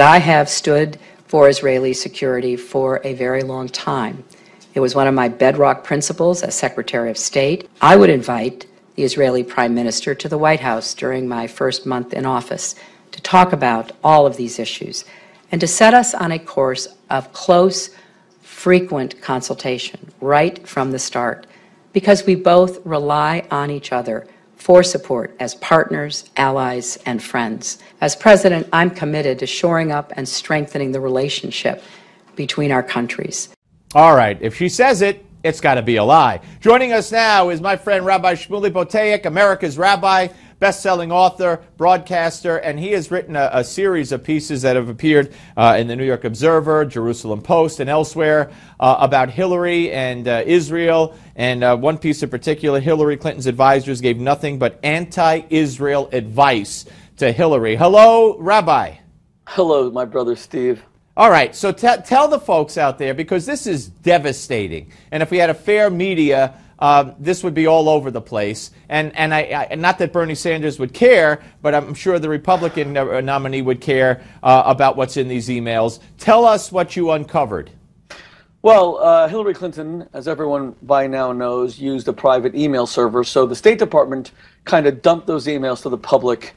I have stood for Israeli security for a very long time. It was one of my bedrock principles as Secretary of State. I would invite the Israeli Prime Minister to the White House during my first month in office to talk about all of these issues and to set us on a course of close, frequent consultation right from the start, because we both rely on each other for support as partners, allies, and friends. As President, I'm committed to shoring up and strengthening the relationship between our countries. All right, if she says it, it's got to be a lie. Joining us now is my friend Rabbi Shmuley Boteach, America's Rabbi, best-selling author, broadcaster, and he has written a series of pieces that have appeared in the New York Observer, Jerusalem Post, and elsewhere about Hillary and Israel. And one piece in particular, Hillary Clinton's advisors gave nothing but anti-Israel advice to Hillary. Hello, Rabbi. Hello, my brother Steve. All right, so tell the folks out there, because this is devastating. And if we had a fair media, this would be all over the place. And not that Bernie Sanders would care, but I'm sure the Republican nominee would care about what's in these emails. Tell us what you uncovered. Well, Hillary Clinton, as everyone by now knows, used a private email server. So the State Department kind of dumped those emails to the public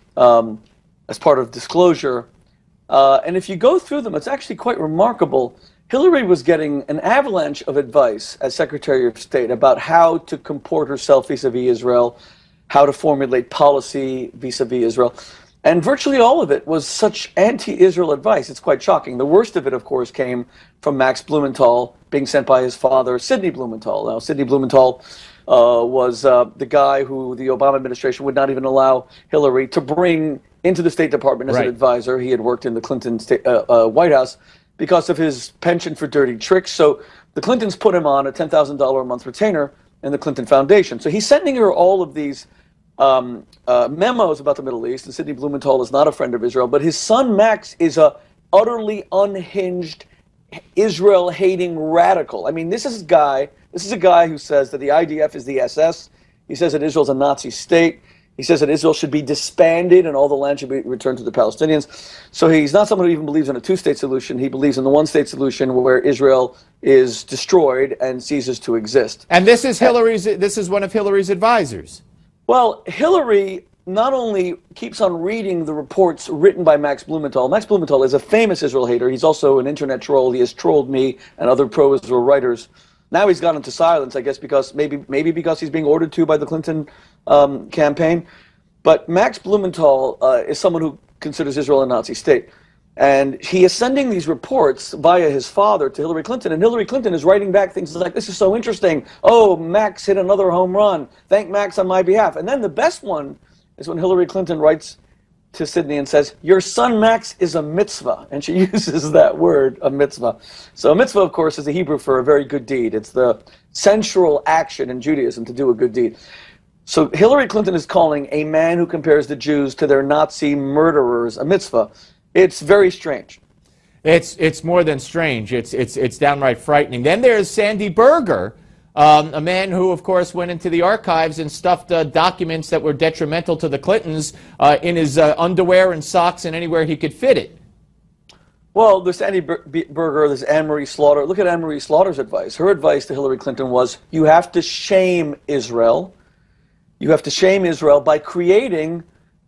as part of disclosure. And if you go through them, it's actually quite remarkable. Hillary was getting an avalanche of advice as Secretary of State about how to comport herself vis-a-vis Israel, how to formulate policy vis-a-vis Israel. And virtually all of it was such anti-Israel advice. It's quite shocking. The worst of it, of course, came from Max Blumenthal, being sent by his father, Sidney Blumenthal. Now, Sidney Blumenthal was the guy who the Obama administration would not even allow Hillary to bring into the State Department as an advisor. He had worked in the Clinton White House because of his penchant for dirty tricks. So the Clintons put him on a $10,000 a month retainer in the Clinton Foundation. So he's sending her all of these memos about the Middle East, and Sidney Blumenthal is not a friend of Israel, but his son Max is a utterly unhinged, Israel-hating radical. I mean, this is a guy who says that the IDF is the SS. He says that Israel's a Nazi state. He says that Israel should be disbanded and all the land should be returned to the Palestinians. So he's not someone who even believes in a two-state solution. He believes in the one-state solution where Israel is destroyed and ceases to exist. And this is one of Hillary's advisors. Well, Hillary not only keeps on reading the reports written by Max Blumenthal. Max Blumenthal is a famous Israel hater. He's also an internet troll. He has trolled me and other pro-Israel writers. Now he's gone into silence, I guess, because maybe because he's being ordered to by the Clinton campaign. But Max Blumenthal is someone who considers Israel a Nazi state. And he is sending these reports via his father to Hillary Clinton, and Hillary Clinton is writing back things like, this is so interesting. Oh, Max hit another home run. Thank Max on my behalf. And then the best one is when Hillary Clinton writes to Sidney and says, your son Max is a mitzvah. And she uses that word, a mitzvah. So a mitzvah, of course, is the Hebrew for a very good deed. It's the central action in Judaism to do a good deed. So Hillary Clinton is calling a man who compares the Jews to their Nazi murderers a mitzvah. It's very strange. It's more than strange. It's downright frightening. Then there's Sandy Berger, a man who, of course, went into the archives and stuffed documents that were detrimental to the Clintons in his underwear and socks and anywhere he could fit it. Well, there's Sandy Berger, there's Anne-Marie Slaughter. Look at Anne-Marie Slaughter's advice. Her advice to Hillary Clinton was, you have to shame Israel. You have to shame Israel by creating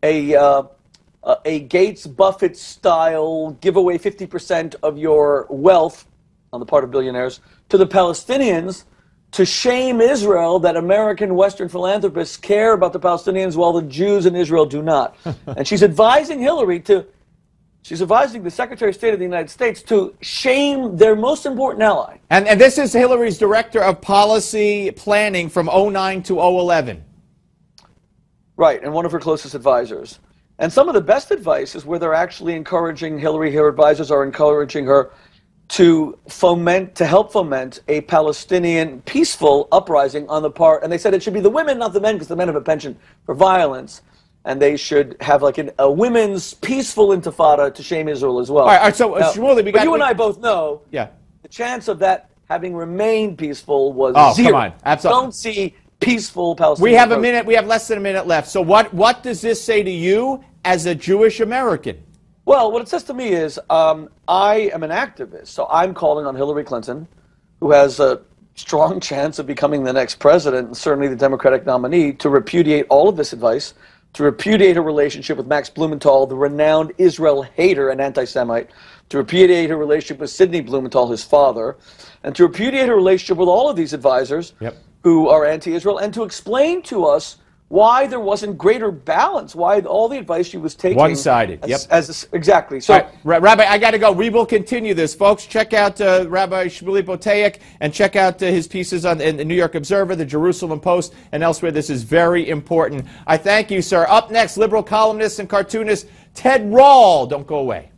a Gates Buffett style give away 50% of your wealth on the part of billionaires to the Palestinians to shame Israel that American Western philanthropists care about the Palestinians while the Jews in Israel do not. And she's advising she's advising the Secretary of State of the United States to shame their most important ally. And this is Hillary's Director of Policy Planning from 2009 to 2011. Right, and one of her closest advisors. And some of the best advice is where they're actually encouraging Hillary, her advisors are encouraging her to help foment a Palestinian peaceful uprising on the part, and they said it should be the women, not the men, because the men have a penchant for violence, and they should have like a women's peaceful intifada to shame Israel as well. All right, so now, Shmuley, you and I both know the chance of that having remained peaceful was zero. Come on, absolutely. Don't see peaceful Palestinian. We have a minute. We have less than a minute left. So what does this say to you as a Jewish American? Well, what it says to me is I am an activist, so I'm calling on Hillary Clinton, who has a strong chance of becoming the next president and certainly the Democratic nominee, to repudiate all of this advice, to repudiate her relationship with Max Blumenthal, the renowned Israel hater and anti-Semite, to repudiate her relationship with Sidney Blumenthal, his father, and to repudiate her relationship with all of these advisors who are anti-Israel, and to explain to us why there wasn't greater balance, why all the advice she was taking one-sided. Exactly. So, right, Rabbi, I got to go. We will continue this, folks. Check out Rabbi Shmuley Boteach and check out his pieces in the New York Observer, the Jerusalem Post, and elsewhere. This is very important. I thank you, sir. Up next, liberal columnist and cartoonist Ted Rall. Don't go away.